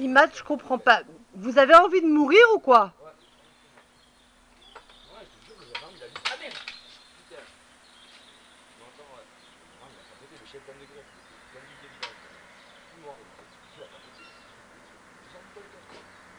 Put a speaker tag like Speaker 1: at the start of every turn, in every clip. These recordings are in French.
Speaker 1: Imad, je comprends pas. Vous avez envie de mourir ou quoi?
Speaker 2: Ouais, je te jure, j'avais envie d'aller. Ah merde! Putain. Non, attends, ouais. Non, il a pas pété le chef pomme de greffe. Il est plein d'huile de village. Tout noir. Il a pas pété. Ils ont mis dans le cœur.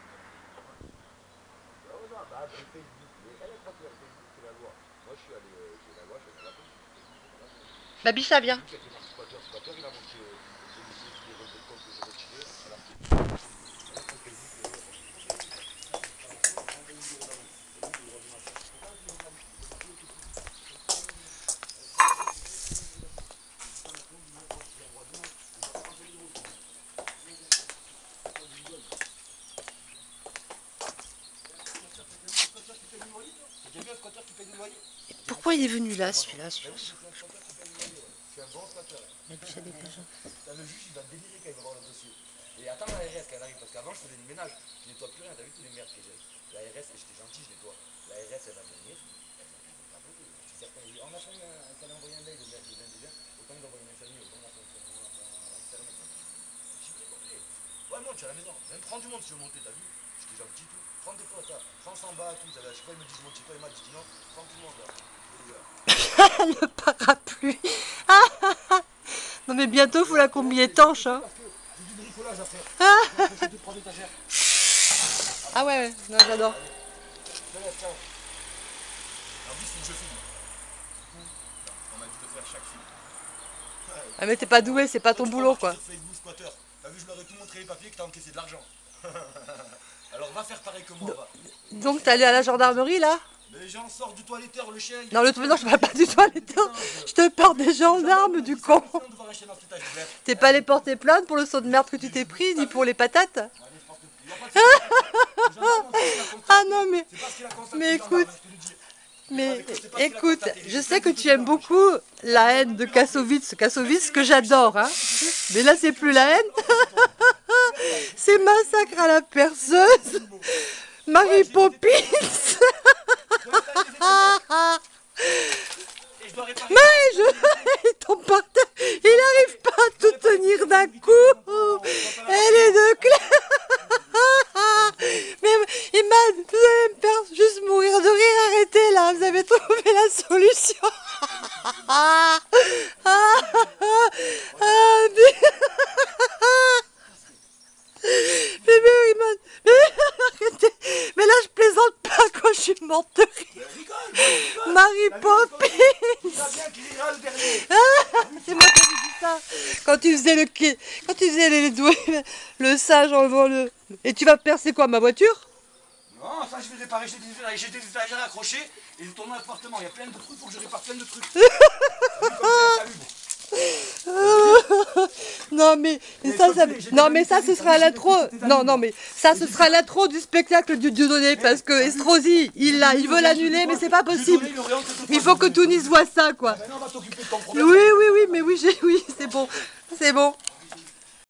Speaker 2: Ah ouais, non, bah, c'est Facebook. Mais elle est tranquille, Facebook, c'est la loi. Moi, je suis allé, j'ai la loi, je suis allé à la police. Facebook, c'est pas la loi.
Speaker 1: Babicha, viens.
Speaker 2: Facebook, avec les marques squatter, squatter, il a montré les dossiers, les relevés de compte que j'ai retirés, alors que. Alors que Facebook,
Speaker 1: Pourquoi il est venu là, celui-là?
Speaker 2: c'est un bon squatter.
Speaker 1: Babicha, dépêche.
Speaker 2: Le juge, il va délirer quand il va voir le dossier. Et attends l'ARS quand elle arrive, parce qu'avant, je faisais du ménage. Je nettoie plus rien, t'as vu tous les merdes que j'ai. L'ARS, j'étais gentil, je nettoie. L'ARS, elle va venir. Elle va venir pas beaucoup. Je suis certain. On a fait un fallait envoyer un mail au maire de Vindiger. Autant d'envoyer un famille, autant on va faire un mail. J'ai pris complet. Ouais, monte, tu es à la maison. Même prends du monde si tu veux monter, t'as vu? J'étais gentil, tout. Prends des fois, ça. Prends 100 bas, tout. Je sais pas, ils me disent monte chez toi, il m'a dit non. Prends tout le monde là.
Speaker 1: Le parapluie. Non mais bientôt, faut la combi étanche. Hein.
Speaker 2: J'ai du bricolage à faire.
Speaker 1: Ah,
Speaker 2: J'ai 2-3 étagères.
Speaker 1: ah ouais, non, j'adore.
Speaker 2: Je te laisse, ciao. En plus, il faut que je filme. On m'a dit de faire chaque film.
Speaker 1: Ah mais t'es pas doué, c'est pas ton boulot quoi.
Speaker 2: Facebook squatter. T'as vu, je leur ai tout montré les papiers que t'as encaissé de l'argent. Alors va faire pareil que moi, va.
Speaker 1: Donc t'es allé à la gendarmerie là?
Speaker 2: Mais j'en sors du toiletteur, le chien.
Speaker 1: Non, non, je parle pas du toiletteur. Je te parle des gendarmes, du con. T'es pas allé porter plainte pour le saut de merde que tu t'es pris, ni pour les patates? Ah non, mais écoute, écoute, je sais que tu aimes beaucoup la haine de Kassovitz, que j'adore, hein. Mais là, c'est plus la haine. C'est Massacre à la perceuse, Mary Poppins. Il tombe par terre, il n'arrive pas à tout tenir d'un coup. Elle est de clair. Mais Imad, vous allez me faire juste mourir de rire, arrêtez là, vous avez trouvé la solution. Mais Imad, arrêtez. Mais là je plaisante pas quand je suis morte de rire. Mary Poppins. C'est moi qui ai dit ça. Quand tu faisais les doigts, le sage en levant le... Et tu vas percer quoi, ma voiture?
Speaker 2: Non, ça je vais réparer, j'ai des étagères accrochées et dans mon appartement, il y a plein de trucs, il faut que je répare plein de trucs.
Speaker 1: Non mais ça ce sera l'intro. Non mais ça ce sera l'intro du spectacle du Dieudonné parce que Estrosi il veut l'annuler mais c'est pas possible. Il faut que Tunis voit ça quoi. Oui mais oui c'est bon.